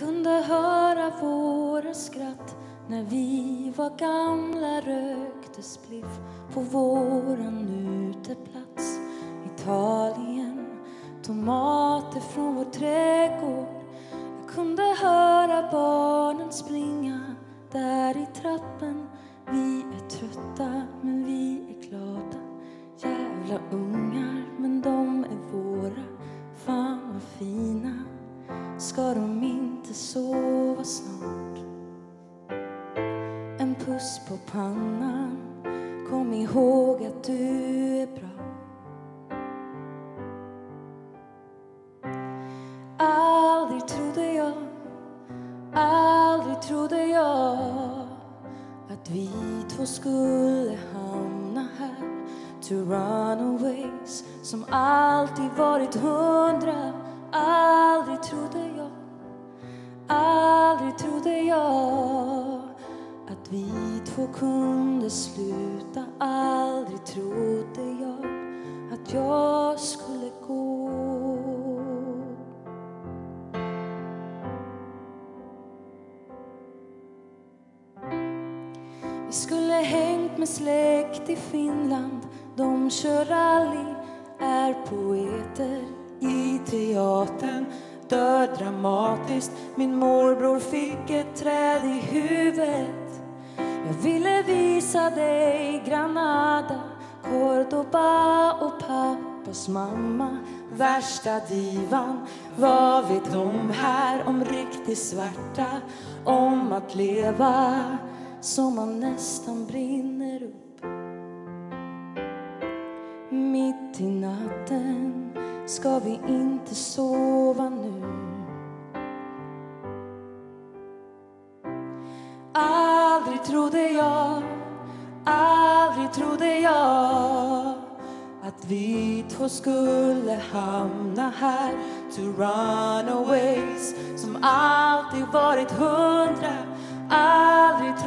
kunde höra våra skratt när vi var gamla, rökte spliff på våran uteplats. Italien, tomater från vår trädgård. Jag kunde höra barnen springa där i trappen. Vi är trötta men vi är glada. Jävla ungar men de är våra. Fan vad fina. Ska de inte sova snart? En puss på pannan. Kom ihåg att du är bra. Aldrig trodde jag att vi två skulle hamna här. Runaways som alltid varit 100. Aldrig trodde jag att vi två kunde sluta. Aldrig trodde jag att jag skulle gå. Vi skulle hängt med släkt i Finland. De kör rally, är poeter i teatern. Dör dramatiskt, min morbror fick ett träd i huvudet. Jag ville visa dig Granada, Cordoba och pappas mamma. Värsta divan, vad vet de här om riktigt svarta? Om att leva som man nästan brinner upp. Mitt i natten ska vi inte sova nu. Aldrig trodde jag att vi två skulle hamna här. Runaways som alltid varit 100. Aldrig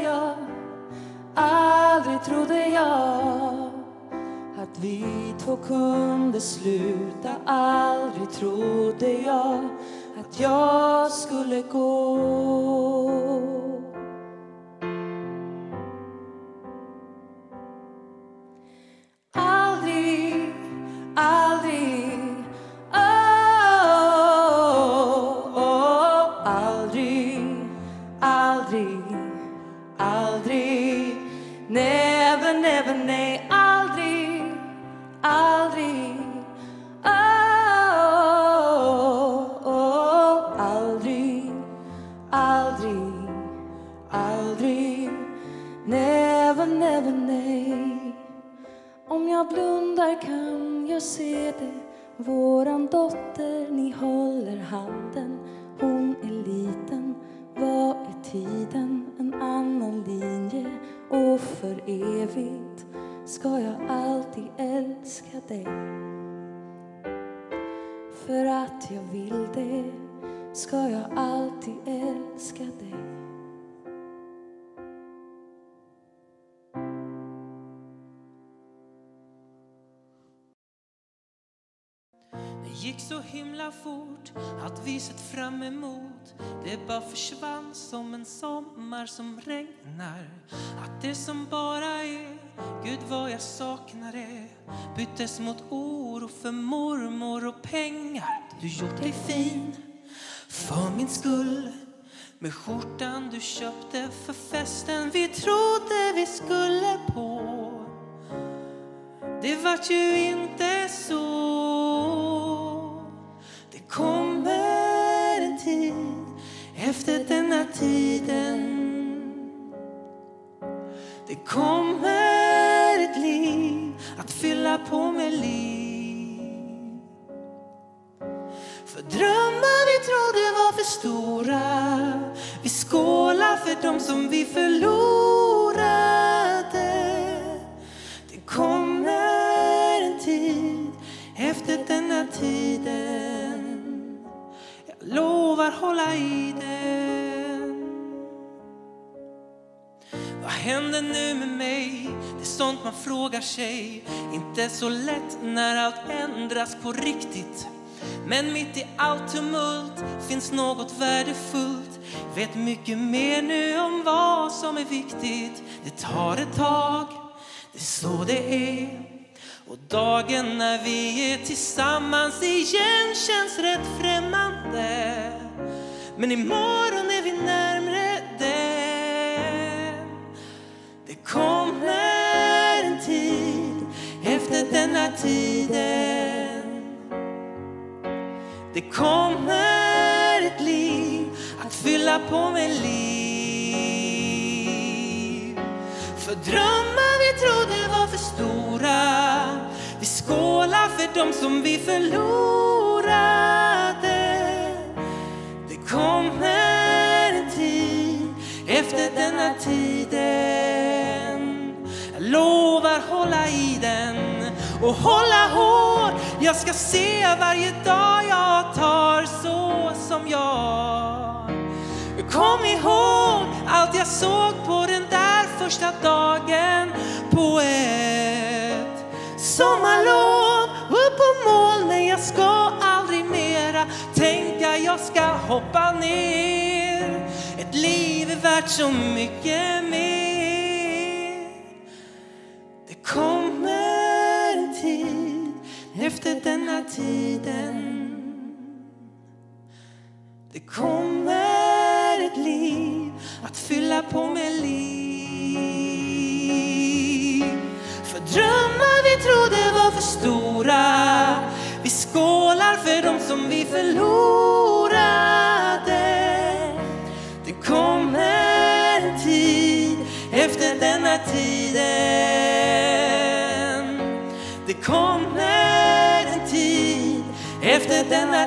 trodde jag att vi två kunde sluta. Aldrig trodde jag att jag skulle gå. Aldrig, never, nej, aldrig, aldrig, never, nej. Om jag blundar kan jag se det. Våran dotter, ni håller handen. Hon är liten, vad är tiden? En annan linje och för evigt ska jag alltid älska dig. För att jag vill det ska jag alltid älska dig. Det gick så himla fort att vi sett fram emot. Det bara försvann som en sommar som regnar. Att det som bara är, Gud vad jag saknar det, byttes mot oro för mormor och pengar. Du gjort dig fin för min skull, med skjortan du köpte för festen vi trodde vi skulle på. Det var ju inte så. Det kommer en tid efter denna tiden. Det kommer ett liv att fylla på med liv. För drömmar vi trodde var för stora, vi skålar för dem som vi förlorade. Det kommer en tid efter denna tiden. Jag lovar hålla i den. Vad händer nu med mig? Det är sånt man frågar sig. Inte så lätt när allt ändras på riktigt. Men mitt i allt tumult finns något värdefullt. Vet mycket mer nu om vad som är viktigt. Det tar ett tag, det är så det är. Och dagen när vi är tillsammans igen känns rätt främmande. Men imorgon är vi närmare den. Det kommer en tid efter denna tiden. Det kommer ett liv att fylla på med liv. För drömmar vi trodde var för stora, vi skålar för dem som vi förlorade. Det kommer en tid efter denna tiden. Jag lovar hålla i den och hålla hårt. Jag ska se varje dag jag tar så som jag. Kom ihåg allt jag såg på den där första dagen på ett sommarlov. Upp på molnen, jag ska aldrig mera tänka jag ska hoppa ner. Ett liv är värt så mycket mer. Det kommer en tid efter denna tiden. Det kommer ett liv att fylla på med liv. För drömmar vi trodde var för stora, vi skålar för dem som vi förlorade. Det kommer en tid efter denna tiden. Det kommer en tid efter denna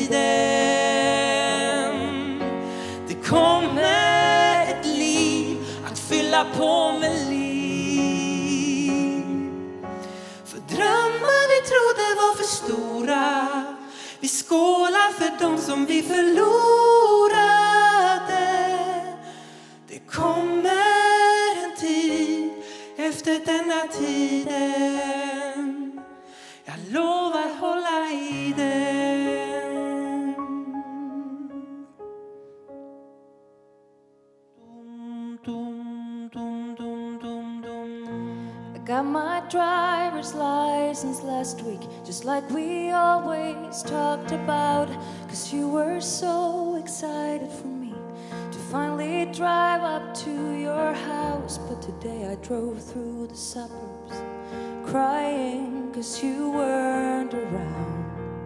tiden. Det kommer ett liv att fylla på med liv. För drömmar vi trodde var för stora, vi skålar för dem som vi förlorade. Det kommer en tid efter denna tiden. Jag lovar hålla i den. Dum, dum, dum, dum, dum. I got my driver's license last week, just like we always talked about. 'Cause you were so excited for me to finally drive up to your house. But today I drove through the suburbs crying 'cause you weren't around.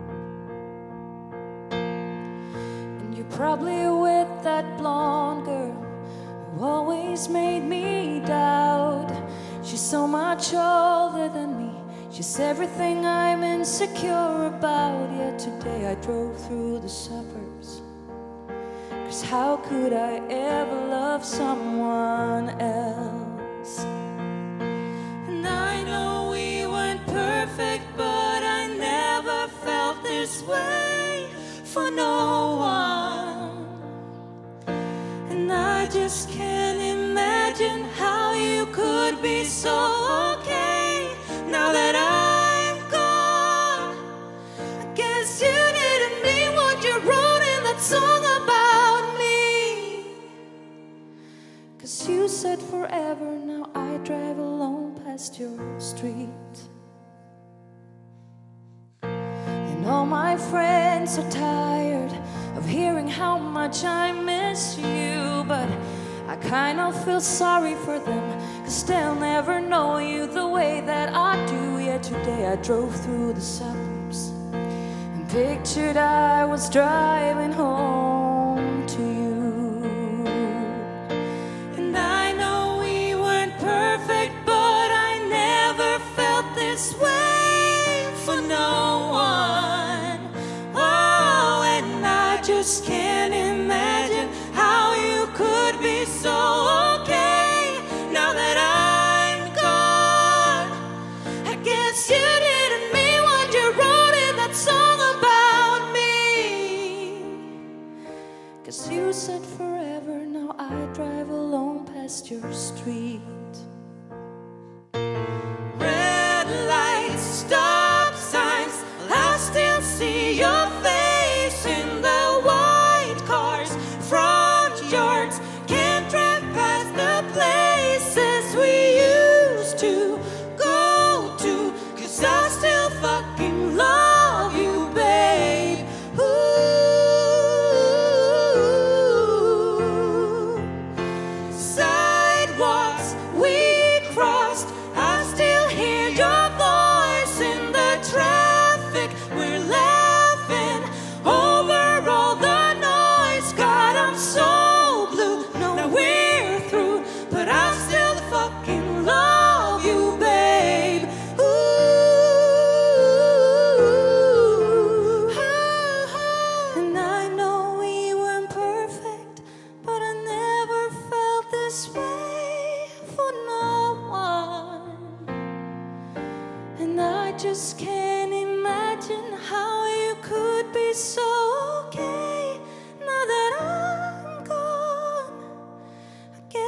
And you're probably with that blonde girl who always made me doubt. She's so much older than me, she's everything I'm insecure about. Yet today I drove through the suburbs, 'cause how could I ever love someone else? And I know we weren't perfect, but I never felt this way for no one. And I just can't imagine how you could be so okay now that I'm gone. I guess you didn't mean what you wrote in that song about me. 'Cause you said forever, now I drive alone past your street. And all my friends are tired of hearing how much I miss you. But I kind of feel sorry for them, 'cause they'll never know you the way that I do. Yet today I drove through the suburbs and pictured I was driving home to you. And I know we weren't perfect, but I never felt this way for no one. Oh, and I just can't imagine how you could be so okay now that I'm gone. I guess you didn't mean what you wrote in that song about me. 'Cause you said forever, now I drive alone past your street. Red lights, stop signs, I still see your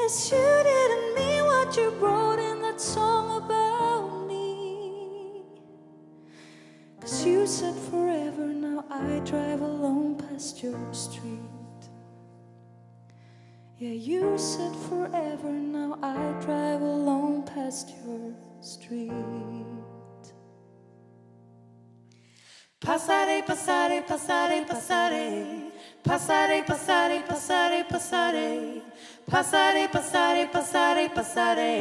guess you didn't mean what you wrote in that song about me. 'Cause you said forever, now I drive alone past your street. Yeah, you said forever, now I drive alone past your street. Passare, passare, passare, passare. Passare, passare, passare, passare. Passare, passare, passare, passare.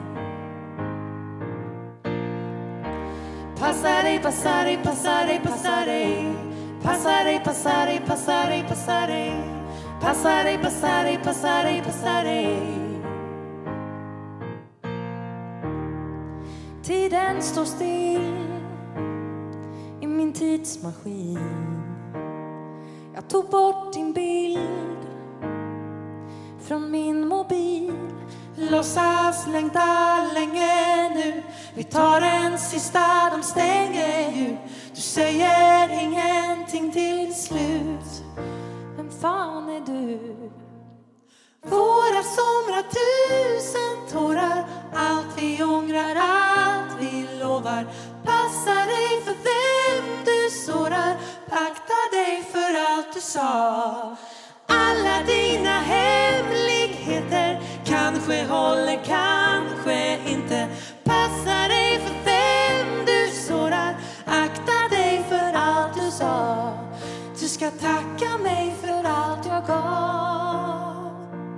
Passare, passare, passare, passare. Passare, passare, passare, passare. Passare, passare, passare, passare. Tiden står still i min tidsmaskin. Jag tog bort din bild från min mobil. Låtsas längta länge nu. Vi tar en sista, de stänger ju. Du säger ingenting till slut. Vem fan är du? Våra somrar, 1000 tårar. Allt vi ångrar, allt vi lovar. Passa dig för vem du sårar. Akta dig för allt du sa. Alla dina hemligheter kanske håller, kanske inte. Passa dig för vem du sårar. Akta dig för allt du sa. Du ska tacka mig för allt jag gav.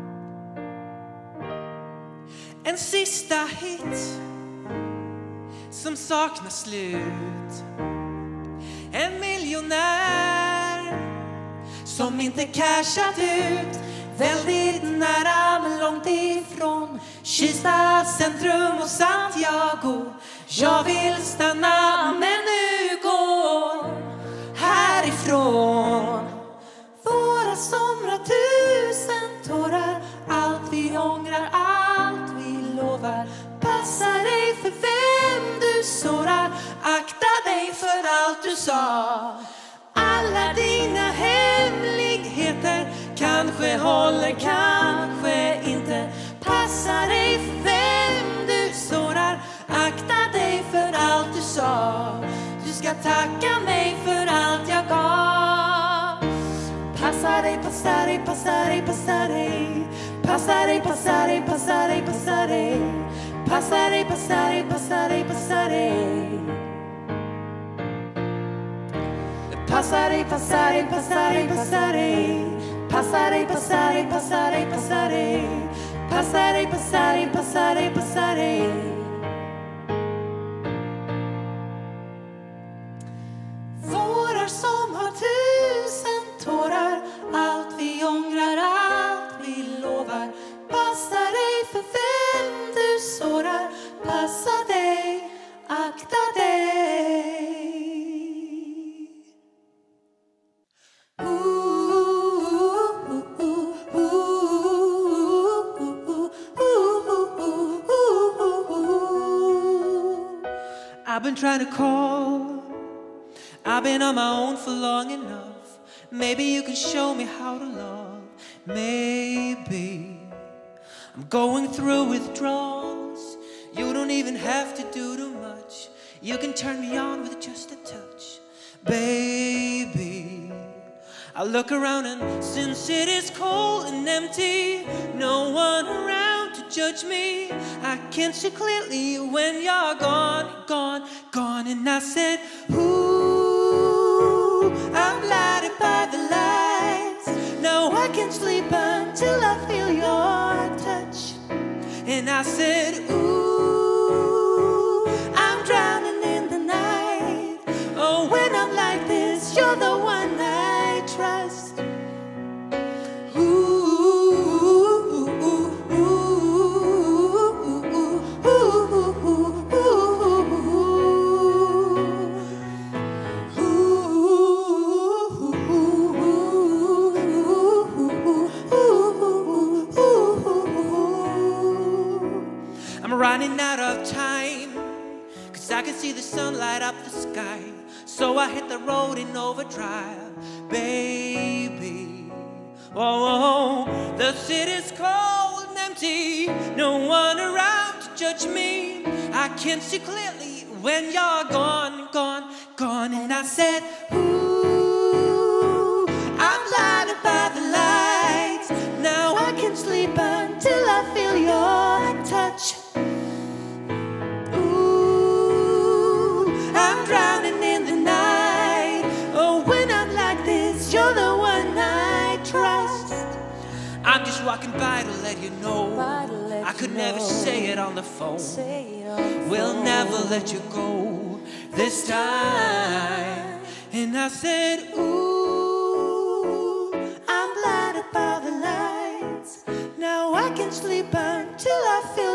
En sista hit som saknar slut. En miljonär som inte cashat ut. Väldigt nära men långt ifrån Kista centrum och Santiago. Jag vill stanna men nu går härifrån. Våra somrar, 1000 tårar. Allt vi ångrar, allt vi lovar. Passa dig för vem du sårar. Akta dig för allt du sa. Alla dina hemligheter kanske håller, kanske inte. Passa dig för vem du sårar. Akta dig för allt du sa. Du ska tacka mig för allt jag gav. Passa dig, passa dig, passa dig, passa dig. Passa dig, passa dig, passa dig, passa dig. Passa dig, passa dig, passa dig, passa dig. Passa dig, passa dig, passa dig, passa dig. Passa dig, passa dig, passa dig, passa dig. Passa dig, passa dig, passa dig, passa dig. Vårar som har 1000 tårar. Allt vi ångrar, allt vi lovar. Passa dig för vem du sårar. Passa dig, akta dig. I've been trying to call. I've been on my own for long enough. Maybe you can show me how to love. Maybe I'm going through withdrawals. You don't even have to do too much. You can turn me on with just a touch. Baby, I look around and since it is cold and empty, no one around to judge me. I can't see clearly when you're gone, gone, gone. And I said, ooh, I'm blinded by the lights. No, I can't sleep until I feel your touch. And I said, ooh, I'm drowning in the night. Oh, when I'm like this, you're the one I trust. I'm running out of time, 'cause I can see the sun light up the sky. So I hit the road in overdrive, baby. Oh, the city's cold and empty. judge me. I can see clearly when you're gone, gone, gone. And I said, ooh, I'm blinded by the lights. Now I can sleep until I feel your touch. Ooh, I'm drowning in the night. Oh, when I'm like this, you're the one I trust. I'm just walking by to let you know. I could never say it on the phone. We'll never let you go this time. And I said, ooh, I'm blinded by the lights. Now I can sleep until I feel